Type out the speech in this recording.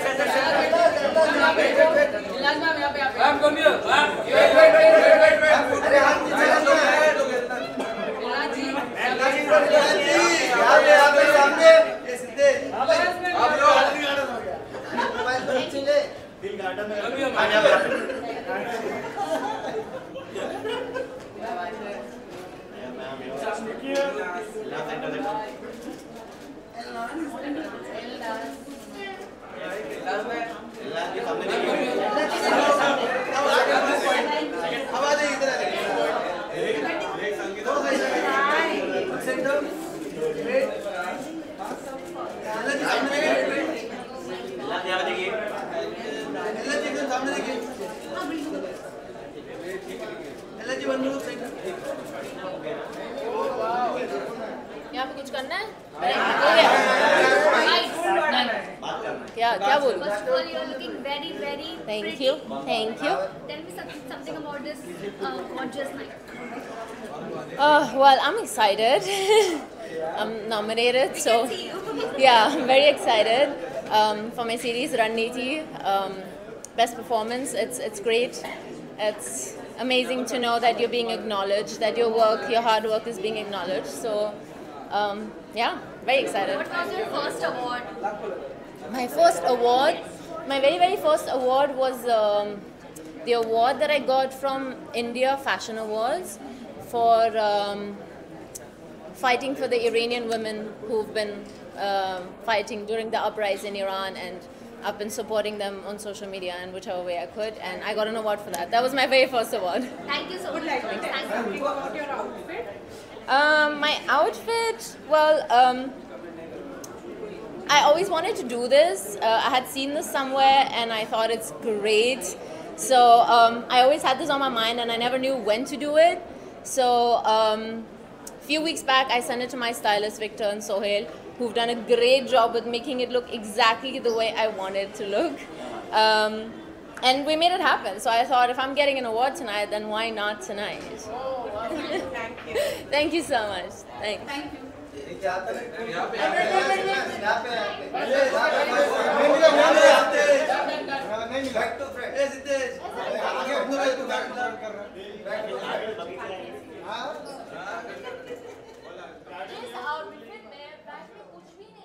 यहाँ पे कुछ करना है? क्या बोलूं? First of all, you are looking very, very Thank pretty. you. Thank you. Tell me something about this gorgeous night. Well, I'm excited. I'm nominated, so We can see you. yeah, I'm very excited for my series Raniti. Best performance. It's great. It's amazing to know that you're being acknowledged, that your work, your hard work is being acknowledged. So yeah, very excited. What was your first award? My first award, my very first award was the award that I got from India Fashion Awards for fighting for the Iranian women who've been fighting during the uprising in Iran, and I've been supporting them on social media in whichever way I could, and I got an award for that. That was my very first award. Thank you so much. Thank you. About your outfit? My outfit, well, I always wanted to do this. I had seen this somewhere and I thought it's great. So I always had this on my mind and I never knew when to do it. So a few weeks back I sent it to my stylist Victor and Sohail, who've done a great job with making it look exactly the way I wanted it to look. And we made it happen. So I thought if I'm getting an award tonight, then why not tonight? Oh, okay. Thank you. Thank you so much. Thanks. Thank you. इस outfit में bag में कुछ भी नहीं